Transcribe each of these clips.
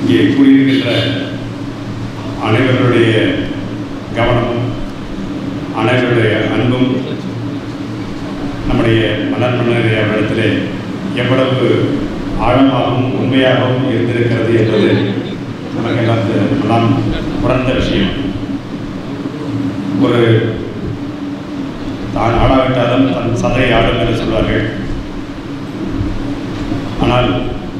இங்கே கூடியிருக்கின்ற அனைவருடைய கவனமும் அனைவருடைய அன்பும் நம்முடைய மன்னர் அவரிடத்திலே எவ்வளவு ஆழமாகவும் உண்மையாகவும் இருந்திருக்கிறது என்பது நமக்கெல்லாம் உணர்ந்த விஷயம். ஒரு தான் ஆடாவிட்டாலும் தன் சதையை ஆடும் என்று சொல்வார்கள். ஆனால்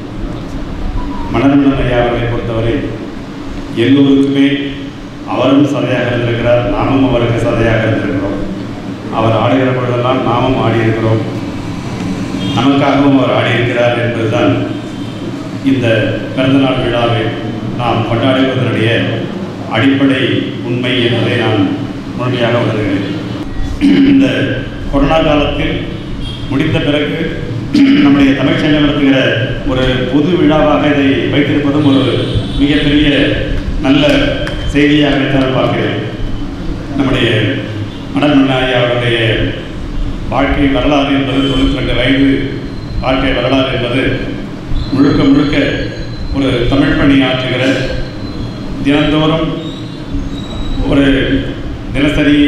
மன்னர் ஐயா அவர்களை பொறுத்தவரை எல்லோருக்குமே அவரும் சதையாக இருந்திருக்கிறார், நாமும் அவருக்கு சதையாக இருந்திருக்கிறோம். அவர் ஆடுகிற பொழுதெல்லாம் நாமும் ஆடியிருக்கிறோம், நமக்காகவும் அவர் ஆடியிருக்கிறார் என்பதுதான் இந்த பிறந்தநாள் விழாவை நாம் கொண்டாடுவதனுடைய அடிப்படை உண்மை என்பதை நான் முழுமையாக உணர்கிறேன். இந்த கொரோனா காலத்தில் முடிந்த பிறகு நம்முடைய தமிழ் சங்கம் நடத்துகிற ஒரு பொது விழாவாக இதை வைத்திருப்பதும் ஒரு மிகப்பெரிய நல்ல செய்தியாக நான் பார்க்கிறேன். நம்முடைய மன்னர் ஐயா அவருடைய வாழ்க்கை வரலாறு என்பது 92 வயது வாழ்க்கை வரலாறு என்பது முழுக்க முழுக்க ஒரு தமிழ் பணி ஆற்றுகிற, தினந்தோறும் ஒரு தினசரி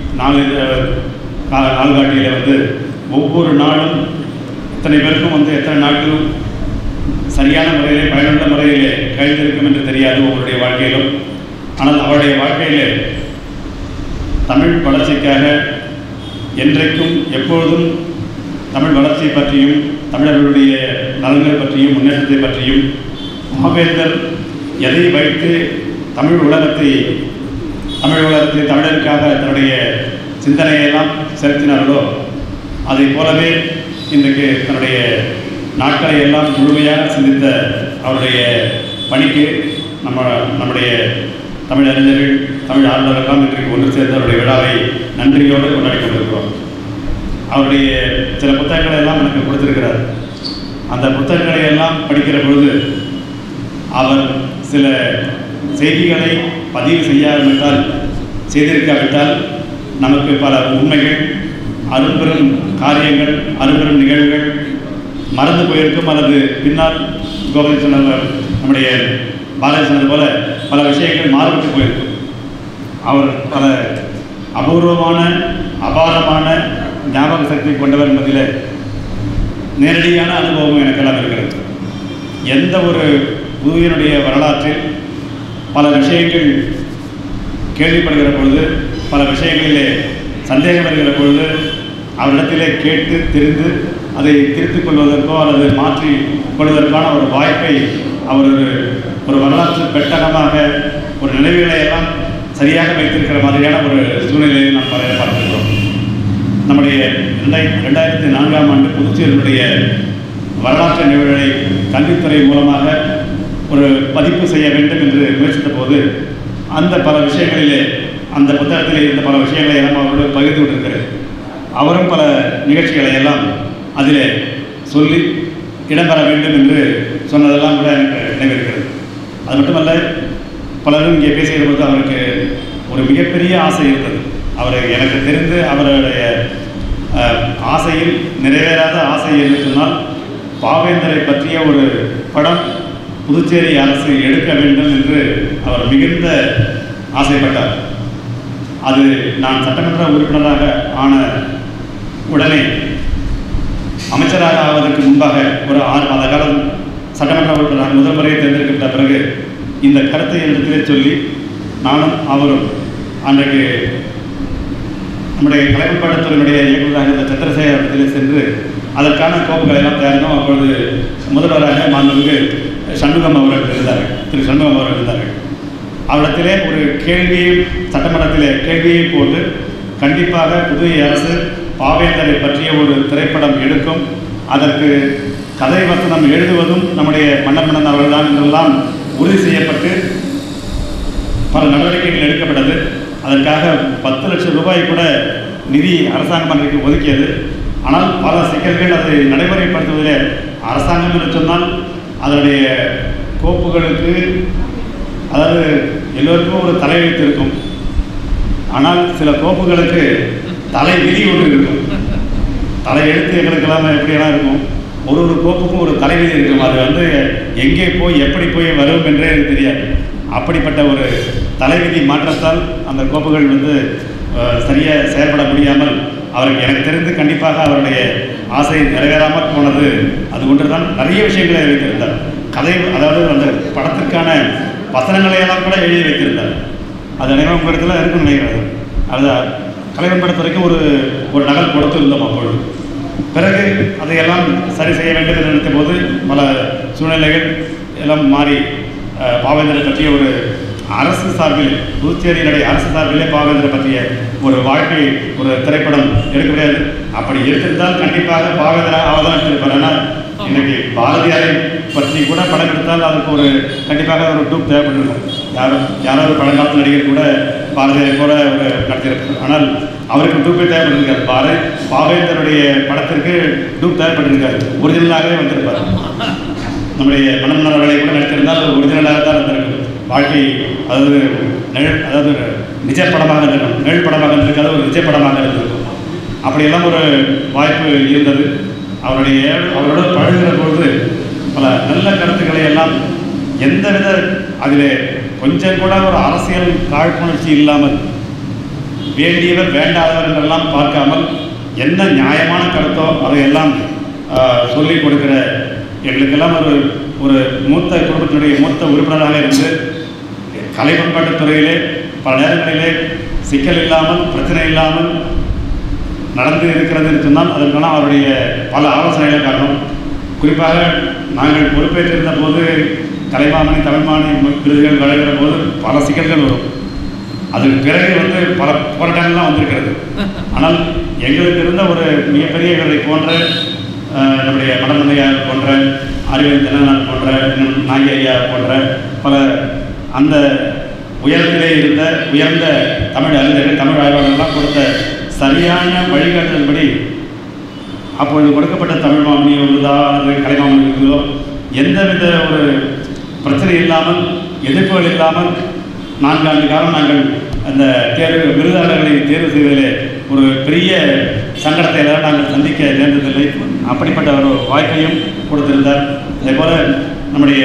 நாள்காட்டியில் ஒவ்வொரு நாளும் இத்தனை பேருக்கும் எத்தனை நாட்களும் சரியான முறையிலே பயனுள்ள முறையிலே கழிந்திருக்கும் என்று தெரியாது அவருடைய வாழ்க்கையிலும். ஆனால் அவருடைய வாழ்க்கையிலே தமிழ் வளர்ச்சிக்காக என்றைக்கும் எப்பொழுதும் தமிழ் வளர்ச்சி பற்றியும் தமிழர்களுடைய நலன்கள் பற்றியும் முன்னேற்றத்தை பற்றியும் பாவேந்தர் எதை வைத்து தமிழ் உலகத்தை தமிழருக்காக தன்னுடைய சிந்தனையெல்லாம் செலுத்தினார்களோ அதை போலவே இன்றைக்கு தன்னுடைய நாட்களை எல்லாம் முழுமையாக சிந்தித்த அவருடைய பணிக்கு நம்முடைய தமிழ் அறிஞர்கள் தமிழ் ஆர்வலர்களெல்லாம் இன்றைக்கு ஒன்று சேர்ந்து அவருடைய விழாவை நன்றியோடு கொண்டாடி கொண்டிருக்கிறோம். அவருடைய சில புத்தகங்களை எல்லாம் எனக்கு கொடுத்திருக்கிறார். அந்த புத்தகங்களை எல்லாம் படிக்கிற பொழுது அவர் சில செய்திகளை பதிவு செய்திருக்காவிட்டால் நமக்கு பல உண்மைகள், அரும்பெரும் காரியங்கள், அரும்பெரும் நிகழ்வுகள் மறந்து போயிருக்கும். அல்லது பின்னால் கோவிந்த் சொன்னவர், நம்முடைய பாரதி சொன்னது போல பல விஷயங்கள் மாறுபட்டு போயிருக்கும். அவர் பல அபூர்வமான அபாரமான ஞாபக சக்தி கொண்டவர் என்பதில் நேரடியான அனுபவம் எனக்கெல்லாம் இருக்கிறது. எந்த ஒரு புவியினுடைய வரலாற்றில் பல விஷயங்கள் கேள்விப்படுகிற பொழுது, பல விஷயங்களிலே சந்தேகம் வருகிற பொழுது அவரிடத்திலே கேட்டு தெரிந்து அதை திருத்திக் கொள்வதற்கோ அல்லது மாற்றி கொள்வதற்கான ஒரு வாய்ப்பை அவர் ஒரு வரலாற்று பெட்டகமாக ஒரு நினைவுகளை எல்லாம் சரியாக வைத்திருக்கிற மாதிரியான ஒரு சூழ்நிலையை நாம் பார்க்கிறோம். நம்முடைய 2004ஆம் ஆண்டு புதுச்சேரியினுடைய வரலாற்று நிகழ்வுகளை கல்வித்துறை மூலமாக ஒரு பதிப்பு செய்ய வேண்டும் என்று முயற்சித்த போது அந்த பல விஷயங்களிலே, அந்த புத்தகத்திலே இருந்த பல விஷயங்களை எல்லாம் அவரோடு பகிர்ந்து கொண்டிருக்கிறார். அவரும் பல நிகழ்ச்சிகளை எல்லாம் அதிலே சொல்லி இடம்பெற வேண்டும் என்று சொன்னதெல்லாம் கூட எனக்கு நினைவிருக்கிறது. அது மட்டுமல்ல, பலரும் இங்கே பேசுகிற போது அவருக்கு ஒரு மிகப்பெரிய ஆசை இருந்தது. எனக்கு தெரிந்து அவருடைய ஆசையில் நிறைவேறாத ஆசை என்று சொன்னால் பாவேந்தரை பற்றிய ஒரு படம் புதுச்சேரி அரசு எடுக்க வேண்டும் என்று அவர் மிகுந்த ஆசைப்பட்டார். அது நான் சட்டமன்ற உறுப்பினராக ஆன உடனே அமைச்சராக ஆவதற்கு முன்பாக ஒரு 6 மாத காலம் சட்டமன்ற உறுப்பினராக முதல் முறையை தேர்ந்தெடுக்கப்பட்ட பிறகு இந்த கருத்தை இடத்திலே சொல்லி நானும் அவரும் அன்றைக்கு நம்முடைய கலைப்படத்துறையினுடைய இயக்குநராக இந்த சந்திரசேகர இடத்திலே சென்று அதற்கான கோப்புகளை எல்லாம் தயாரினோம். அப்பொழுது முதல்வராக மாண்புமிகு சண்முகம் அவர்கள் இருந்தார்கள், திரு சண்முகம் அவர்கள் இருந்தார்கள். அவரிடத்திலே ஒரு சட்டமன்றத்திலே கேள்வியை போட்டு கண்டிப்பாக புதுவை அரசு பாவேந்தரை பற்றிய ஒரு திரைப்படம் எடுக்கும், அதற்கு கதை வசனம் எழுதுவதும் நம்முடைய மன்னன் அவர்கள்தான் என்றெல்லாம் உறுதி செய்யப்பட்டு பல நடவடிக்கைகள் எடுக்கப்பட்டது. அதற்காக 10 லட்சம் ரூபாய் கூட நிதி அரசாங்கம் அன்றைக்கு ஒதுக்கியது. ஆனால் பல சிக்கல்கள் அதை நடைமுறைப்படுத்துவதிலே அரசாங்கம் என்று சொன்னால் அதனுடைய கோப்புகளுக்கு, அதாவது எல்லோருக்கும் ஒரு தலையெழுத்து இருக்கும். ஆனால் சில கோப்புகளுக்கு தலை விதி ஒன்று இருக்கும். தலையெழுத்து எங்களுக்கெல்லாம் எப்படியெல்லாம் இருக்கும். ஒரு கோப்புக்கும் ஒரு தலைவிதி இருக்கும். அது வந்து எங்கே போய் எப்படி போய் வரும் என்றே எனக்கு தெரியாது. அப்படிப்பட்ட ஒரு தலைவிதி மாற்றத்தால் அந்த கோப்புகள் வந்து சரியாக செயல்பட முடியாமல் அவருக்கு எனக்கு தெரிந்து கண்டிப்பாக அவருடைய ஆசை நிறைவேறாமல் போனது அது ஒன்று தான். நிறைய விஷயங்களை வைத்திருந்தார். கதை, அதாவது அந்த படத்திற்கான வசனங்களையெல்லாம் கூட எழுதி வைத்திருந்தார். அது அனைவரும் உங்கள் இடத்துல இருக்குன்னு நினைக்கிறது. அது கலைவன் படத்துறைக்கு ஒரு நகல் கொடுத்திருந்தோம். அப்பொழுது பிறகு அதையெல்லாம் சரி செய்ய வேண்டும் என்று நினைத்த போது பல சூழ்நிலைகள் எல்லாம் மாறி பாவேந்தரை பற்றிய ஒரு அரசு சார்பில், புதுச்சேரியினுடைய அரசு சார்பிலே பாவேந்தரை பற்றிய ஒரு வாழ்க்கை ஒரு திரைப்படம் எடுக்க முடியாது. அப்படி எடுத்திருந்தால் கண்டிப்பாக பாவேந்தரை அவதானித்திருப்பார். ஆனால் இன்னைக்கு பாரதியாரை பற்றி கூட படம் எடுத்தால் அதுக்கு ஒரு கண்டிப்பாக ஒரு டூப் தேவைப்பட்டிருக்கும். யாராவது பழங்காலத்து நடிகர் கூட பாரதியாரை கூட ஒரு நடத்தியிருப்பார். ஆனால் அவருக்கு டூப்பே தேவைப்பட்டிருக்காரு. பாவேந்தருடைய படத்திற்கு டூப் தேவைப்பட்டிருக்காரு. ஒரிஜினலாகவே வந்திருப்பார். நம்முடைய மன்னன் அவர்களை கூட நடித்திருந்தால் அது ஒரிஜினலாக தான் இருந்திருக்கு. வாழ்க்கை அதாவது நிஜ படமாக இருந்திருக்கும். நிழல் படமாக இருந்திருக்காது, ஒரு நிஜ படமாக இருந்திருக்கும். அப்படியெல்லாம் ஒரு வாய்ப்பு இருந்தது. அவரோட பழகுகிற பொழுது பல நல்ல கருத்துக்களை எல்லாம் எந்தவித அதில் கொஞ்சம் கூட ஒரு அரசியல் காழ்ப்புணர்ச்சி இல்லாமல், வேண்டியவர் வேண்டாதவர் என்றெல்லாம் பார்க்காமல் என்ன நியாயமான கருத்தோ அதையெல்லாம் சொல்லிக் கொடுக்கிற எங்களுக்கெல்லாம் ஒரு மூத்த குடும்பத்தினுடைய மூத்த உறுப்பினராக இருந்து கலை பண்பாட்டுத் துறையிலே பல நேரங்களிலே சிக்கல் இல்லாமல், பிரச்சனை இல்லாமல் நடந்து இருக்கிறது என்று சொன்னால் அதற்கெல்லாம் அவருடைய பல ஆலோசனைகளை காரணம். குறிப்பாக நாங்கள் பொறுப்பேற்றிருந்த போது கலைமாமணி, தமிழ்மானி விருதுகள் வழங்குகிற போது பல சிக்கல்கள் வரும். அதுக்கு பிறகு வந்து பல போராட்டங்கள்லாம் வந்திருக்கிறது. ஆனால் எங்களுக்கு இருந்த ஒரு மிகப்பெரிய இவரை போன்ற நம்முடைய மடமண்ணையா போன்ற, அறிவியல் தினநாள் போன்ற, நாகி ஐயா போன்ற பல அந்த உயரத்திலே இருந்த உயர்ந்த தமிழ் அறிஞர்கள், தமிழ் ஆய்வாளர்கள்லாம் கொடுத்த சரியான வழிகாட்டுதல்படி அப்பொழுது கொடுக்கப்பட்ட தமிழ் மாமணி விருதோ அல்லது கலைமாமணி விருதோ எந்தவித ஒரு பிரச்சனை இல்லாமல், எதிர்ப்புகள் இல்லாமல் 4 ஆண்டு காலம் நாங்கள் அந்த விருதாளர்களை தேர்வு செய்வதிலே ஒரு பெரிய சங்கடத்தை எல்லாம் நாங்கள் சந்திக்க நேர்ந்ததில்லை. அப்படிப்பட்ட ஒரு வாய்ப்பையும் கொடுத்திருந்தார். அதேபோல் நம்முடைய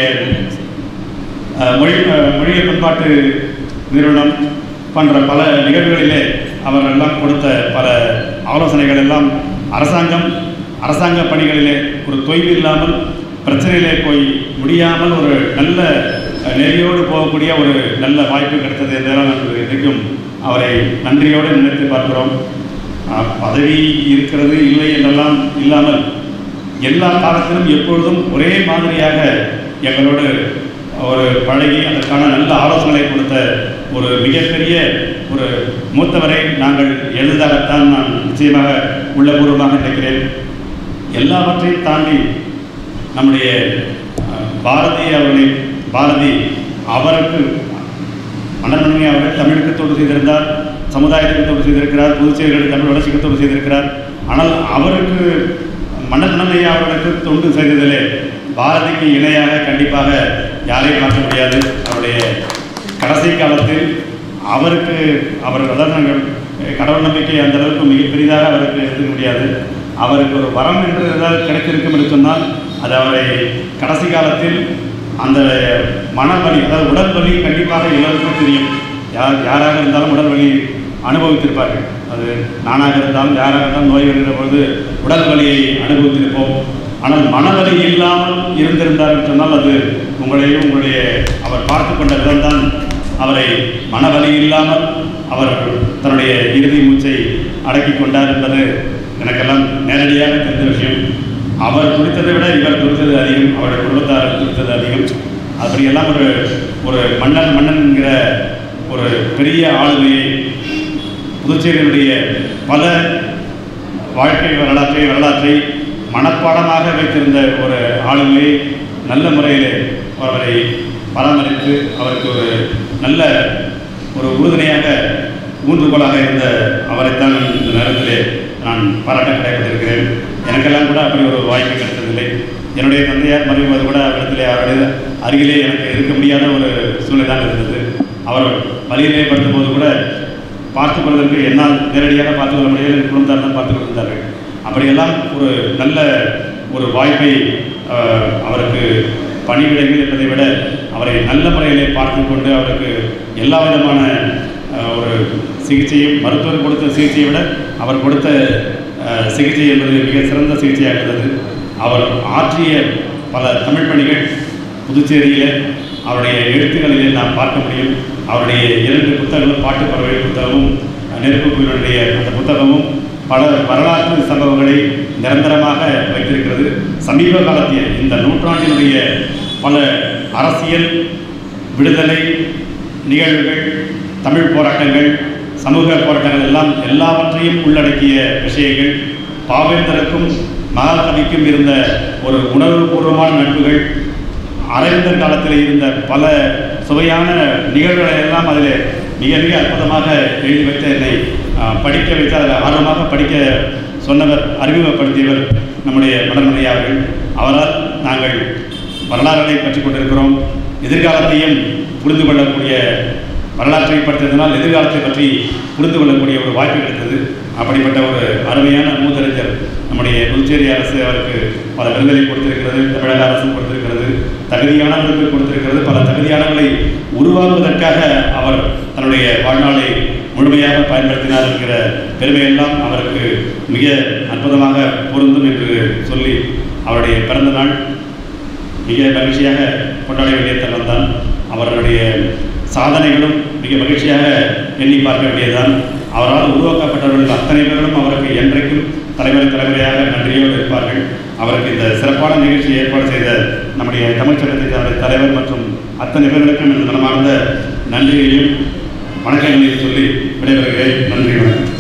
மொழியியல் பண்பாட்டு நிறுவனம் போன்ற பல நிகழ்வுகளிலே அவரெல்லாம் கொடுத்த பல ஆலோசனைகள் எல்லாம் அரசாங்க பணிகளிலே ஒரு தொய்வு இல்லாமல், பிரச்சனையிலே போய் முடியாமல் ஒரு நல்ல நெறியோடு போகக்கூடிய ஒரு நல்ல வாய்ப்பு கிடைத்தது என்றெல்லாம் இன்றைக்கும் அவரை நன்றியோடு நினைத்து பார்க்கிறோம். பதவி இருக்கிறது இல்லை என்றெல்லாம் இல்லாமல் எல்லா காலத்திலும் எப்பொழுதும் ஒரே மாதிரியாக எங்களோடு ஒரு பழகி அதற்கான நல்ல ஆலோசனைகளை கொடுத்த ஒரு மிகப்பெரிய ஒரு மூத்தவரை நாங்கள் எழுதாகத்தான் நான் நிச்சயமாக உள்ளபூர்வமாக நினைக்கிறேன். எல்லாவற்றையும் தாண்டி நம்முடைய பாரதி அவருக்கு மன்னன்மணி அவர்கள் தமிழுக்கு தொண்டு செய்திருந்தார், சமுதாயத்துக்கு தொண்டு செய்திருக்கிறார், புதுச்சேரிகளுக்கு தமிழ் வளர்ச்சிக்கு தொண்டு செய்திருக்கிறார். ஆனால் அவருக்கு மன்னன்மணி அவர்களுக்கு தொண்டு செய்ததிலே பாரதிக்கு இணையாக கண்டிப்பாக யாரையும் பார்க்க முடியாது. அவருடைய கடைசி காலத்தில் அவர் அதாவது நாங்கள் கடவுள் நம்பிக்கை அந்த அளவுக்கு மிக பெரிதாக அவருக்கு எடுத்துக்க முடியாது. அவருக்கு ஒரு வரம் என்று ஏதாவது கிடைத்திருக்கும் என்று சொன்னால் அது அவரை கடைசி காலத்தில் அந்த மனவலி, அதாவது உடல் வலி கண்டிப்பாக எல்லோருக்கும் தெரியும். யாராக இருந்தாலும் உடல் வலி அனுபவித்திருப்பார்கள். அது நானாக இருந்தாலும் யாராக இருந்தாலும் நோய் வருகிற பொழுது உடல் வலியை அனுபவித்திருப்போம். ஆனால் மனவலி இல்லாமல் இருந்திருந்தார் என்று சொன்னால் அது உங்களுடைய அவர் பார்த்து கொண்ட விதம்தான் அவரை மனவலி இல்லாமல் அவர் தன்னுடைய இறுதி மூச்சை அடக்கி கொண்டார் என்பது எனக்கெல்லாம் நேரடியாக தெரிந்த விஷயம். அவர் குறித்ததை விட இவர் குறித்தது அதிகம், அவருடைய குடும்பத்தார் குறித்தது அதிகம். அப்படியெல்லாம் ஒரு மன்னன் என்கிற ஒரு பெரிய ஆளுமையை புதுச்சேரியினுடைய பல வாழ்க்கை வரலாற்றை மனப்பாடமாக வைத்திருந்த ஒரு ஆளுமையை நல்ல முறையில் அவரை பராமரித்து அவருக்கு ஒரு நல்ல ஒரு உறுதுணையாக ஊன்றுகோலாக இருந்த அவரைத்தான் இந்த நேரத்திலே நான் பாராட்ட கிடைப்பட்டிருக்கிறேன். எனக்கெல்லாம் கூட அப்படி ஒரு வாய்ப்பு கிடைத்ததில்லை. என்னுடைய தந்தையார் மறைவது கூட அவரிடத்திலே அவருடைய அருகிலே எனக்கு இருக்க முடியாத ஒரு சூழ்நிலை தான் இருந்தது. அவர் வழியிலே படுத்தும்போது கூட பார்த்துக் கொள்வதற்கு என்னால் நேரடியாக பார்த்துக் கொள்ள முடியாது, குடும்பத்தார் தான் பார்த்துக் கொண்டிருந்தார்கள். அப்படியெல்லாம் ஒரு நல்ல ஒரு வாய்ப்பை அவருக்கு பணிவிடைகள் என்பதை விட அவரை நல்ல முறையிலே பார்த்து கொண்டு அவருக்கு எல்லா விதமான ஒரு சிகிச்சையும் மருத்துவர் கொடுத்த சிகிச்சையை விட அவர் கொடுத்த சிகிச்சை என்பது மிக சிறந்த சிகிச்சையாக இருந்தது. அவர் ஆற்றிய பல தமிழ் பணிகள் புதுச்சேரியில் அவருடைய எழுத்துக்களிலே நாம் பார்க்க முடியும். அவருடைய 2 புத்தகங்களும் பாட்டு பறவை புத்தகமும் நெருப்பு குயிலுடைய அந்த புத்தகமும் பல வரலாற்று சம்பவங்களை நிரந்தரமாக வைத்திருக்கிறது. சமீப காலத்தில் இந்த நூற்றாண்டினுடைய பல அரசியல் விடுதலை நிகழ்வுகள், தமிழ் போராட்டங்கள், சமூக போராட்டங்கள் எல்லாம் எல்லாவற்றையும் உள்ளடக்கிய விஷயங்கள். பாவேந்தருக்கும் மகாகவிக்கும் இருந்த ஒரு உணர்வுபூர்வமான நட்புகள், அரவிந்தர் காலத்தில் இருந்த பல சுவையான நிகழ்வுகளை எல்லாம் அதில் மிக மிக அற்புதமாக எழுதி வைத்த என்னை படிக்க வைத்து அதில் ஆர்வமாக படிக்க சொன்னவர், அறிமுகப்படுத்தியவர் நம்முடைய மடமனையா அவர்கள். அவரால் நாங்கள் வரலாறுகளை பற்றி கொண்டிருக்கிறோம். எதிர்காலத்தையும் புரிந்து கொள்ளக்கூடிய, வரலாற்றை படித்ததனால் எதிர்காலத்தை பற்றி புரிந்து கொள்ளக்கூடிய ஒரு வாய்ப்பு கிடைத்தது. அப்படிப்பட்ட ஒரு அருமையான மூதறிஞர் நம்முடைய புதுச்சேரி அரசு அவருக்கு பல விருதுகளை கொடுத்திருக்கிறது, தமிழக அரசும் கொடுத்திருக்கிறது, தகுதியானவர்களுக்கு கொடுத்திருக்கிறது. பல தகுதியானவர்களை உருவாக்குவதற்காக அவர் தன்னுடைய வாழ்நாளை முழுமையாக பயன்படுத்தினார் என்கிற பெருமையெல்லாம் அவருக்கு மிக அற்புதமாக பொருந்தும் என்று சொல்லி அவருடைய பிறந்த நாள் மிக மகிழ்ச்சியாக கொண்டாட வேண்டிய தருணம்தான். அவர்களுடைய சாதனைகளும் மிக மகிழ்ச்சியாக எண்ணி பார்க்க வேண்டியதுதான். அவரால் உருவாக்கப்பட்டவர்கள் அத்தனை பேர்களும் அவருக்கு என்றைக்கும் தலைமுறையாக நன்றியோடு இருப்பார்கள். அவருக்கு இந்த சிறப்பான நிகழ்ச்சியை ஏற்பாடு செய்த நம்முடைய தமிழ் சங்கத்தின் தலைவர் மற்றும் அத்தனை பேர்களுக்கும் இந்த மனமார்ந்த நன்றியையும் வணக்கங்களையும் சொல்லி விடைபெறுகிறேன். நன்றி, வணக்கம்.